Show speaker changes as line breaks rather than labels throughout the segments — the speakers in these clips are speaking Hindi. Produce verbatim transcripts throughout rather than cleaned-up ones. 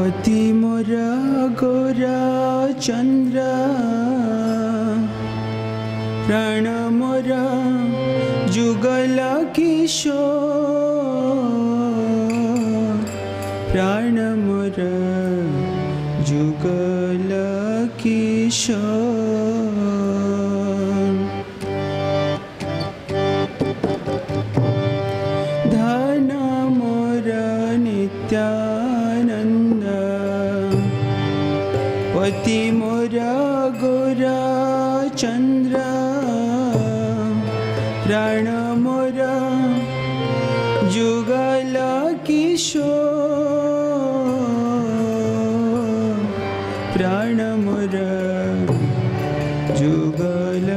पति मोरा गोरा चंद्र प्राण मोरा जुगल किशोर प्राण मोरा जुगल किशोर धन मोरा नित्यानंद पति मोरा गोरा चंद्र प्राण मोरा जुगल किशोर प्राण मोरा जुगल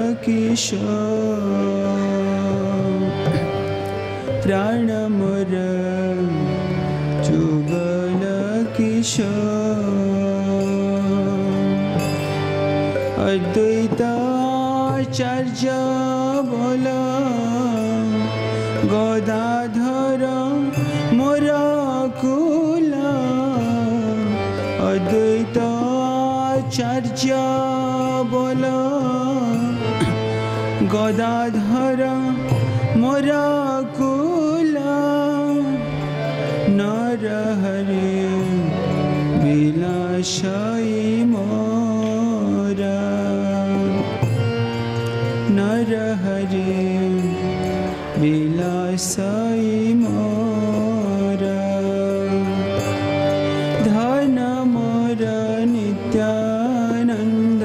किशोर प्राण मोरा जुगल किशोर अद्वैताचार्य बोला गदाधर मोरा कुला अद्वैताचार्य बोला गदाधर मोरा कुला नर हरे विलासाई मोरा नर हरे विलासाई मोरा धन मोरा नित्यानंद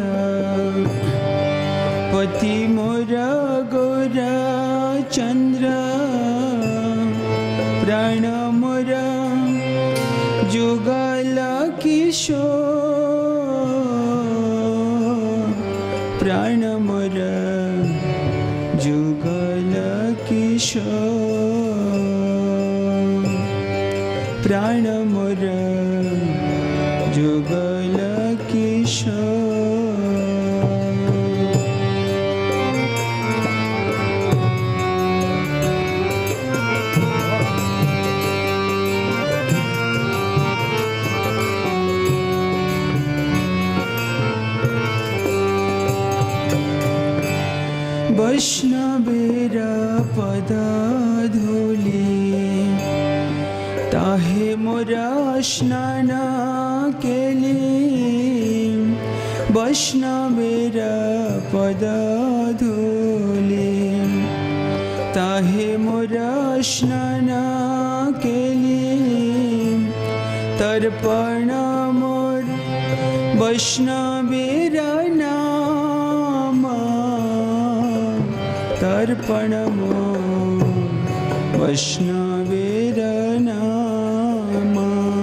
पति मोरा गोरा चंद्र प्राण मोरा जुगल किशोर प्राण मोरा जुगल किशोर प्राण मोरा जुगल किशोर वैष्णवेर पद धूली ताहे मोरा स्नान केली वैष्णवेर पद धूली ताहे मोरा स्नान केली तर्पण मोर वैष्णवेर नाम तर्पण मोर वैष्णवेर नाम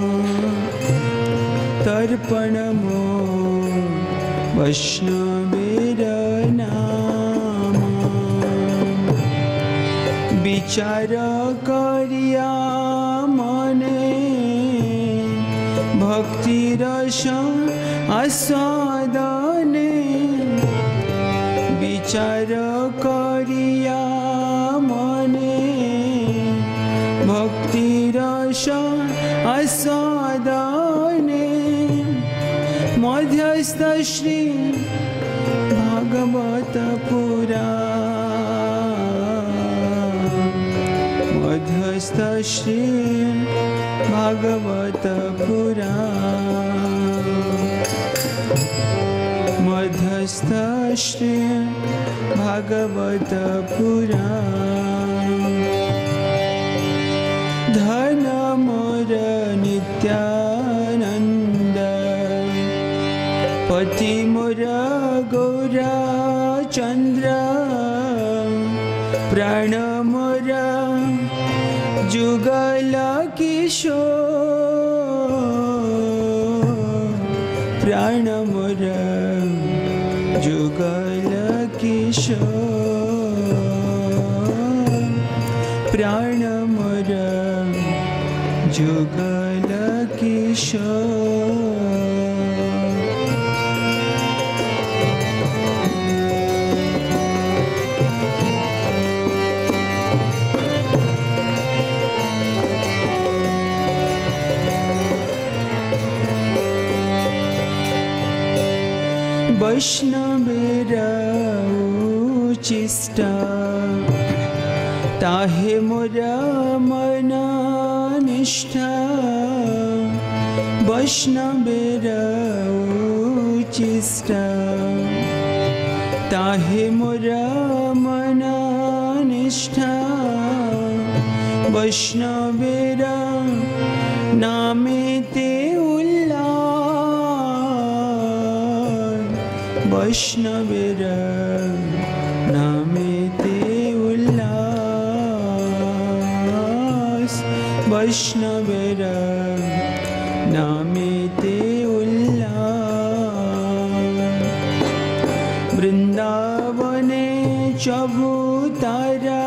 तर्पण मोर वैष्णवेर नाम विचार करिया मने भक्ति रस आस्वादने विचार करिया मने भक्ति रस आस्वादने मध्यस्थ श्री भागवत पुराण मध्यस्थ श्री भागवत पुराण मध्यस्थ श्री भागवत पुराण धन मोर नित्यानंद पति मोर गौरा चंद्र प्राण मोर जुगल किशोर प्राण मोर जुगल किशोर प्राण मोर जुगल किशोर वैष्णवेरा उचिष्टा ताहे मोरा मना निष्ठा वैष्णवेरा उचिष्टा ताहे मोरा मना निष्ठा वैष्णवेरा नामे ते उल्लास वैष्णवेरा नामे ते उल्लास वैष्णवेरा नामे ते उल्लास वृंदावने चबूतारा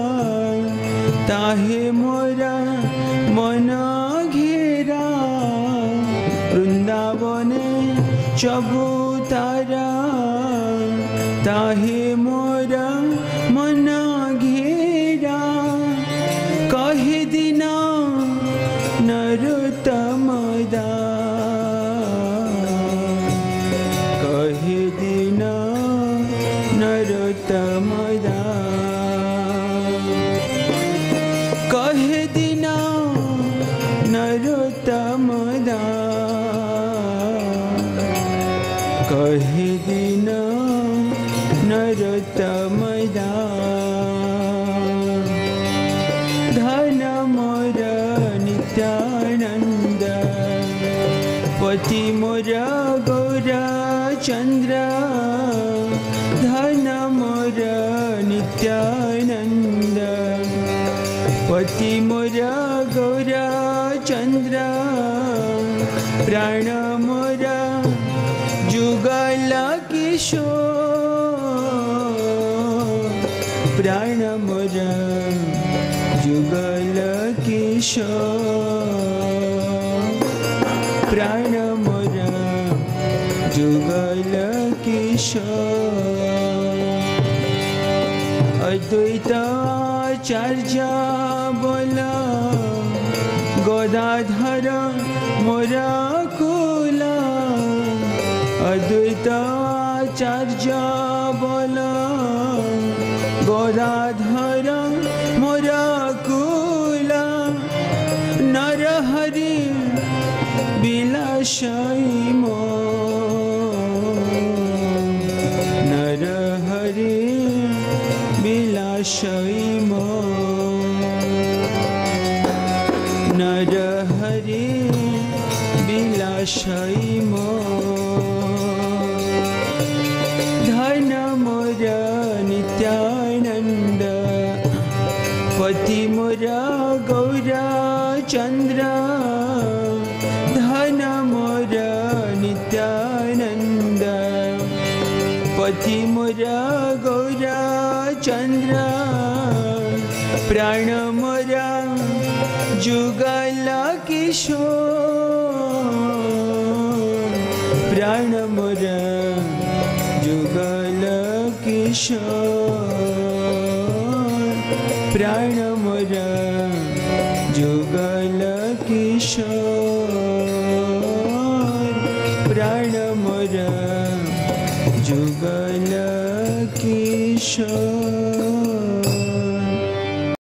ताहे मोरा मना घेरा वृंदावने चबूतारा ताहे मोरा मना घेरा कहे दिना नरोत्तम दास कहे दिना नरोत्तम दास कहे दिना नरोत्तम दास कहे दिना नरोत्तम दास धन मोर नित्यानंद पति मोर गौरचंद्र धन मोर नित्यानंद पति मोर गौरचंद्र प्राण मोर जुगल किशोर प्राण मोर जुगल किशोर प्राण मोर जुगल किशोर अद्वैत आचार्य बोला गदाधर मोरा कुला अद्वैत आचार्य बोला गदाधर मोरा कुला नरहरि बिलासई मो नरहरि बिलासई मो नरहरि बिलासई मो धन मोर नित्यानंद पति मोर गौरचंद्र धन मोर नित्यानंद पति मोर गौरचंद्र प्राण मोर जुगल किशोर प्राण मोर जुगल किशोर प्राण मोर जुगल किशोर प्राण मोर जुगल किशोर